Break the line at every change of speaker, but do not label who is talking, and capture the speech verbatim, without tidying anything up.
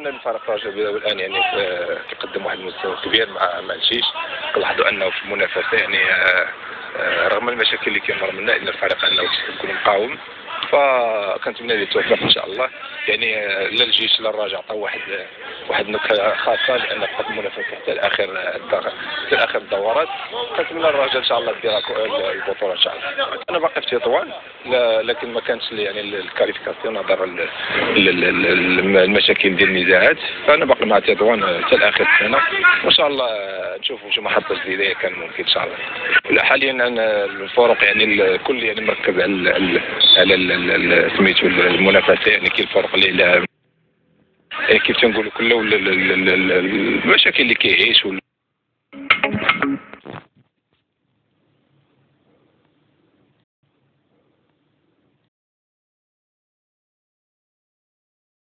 ان الفريق الرجاء الان يعني كيقدم واحد المستوى كبير مع مع الجيش. كنلاحظوا انه في المنافسه يعني رغم المشاكل اللي كيمر منها ان الفريق انه يكون مقاوم، فكنتمنى له التوفيق ان شاء الله. يعني لا الجيش لا الرجاء عطاو واحد واحد نكهه خاصه لان بقات المنافسه حتى لاخر حتى لاخر الدورات. كنتمنى الرجاء ان شاء الله دير البطوله ان شاء الله. انا باقي في تطوان لكن ما كانش يعني الكاليفيكاسيون نظرا المشاكل ديال النزاعات، فانا باقي مع تطوان حتى لاخر السنه وان شاء الله نشوفوا شي محطه جديده كان ممكن ان شاء الله. لا حاليا انا الفرق يعني الكل يعني مركز على على سميتو المنافسه، يعني كاين الفرق اللي لا كيف تنقولوا كله المشاكل اللي كيعيش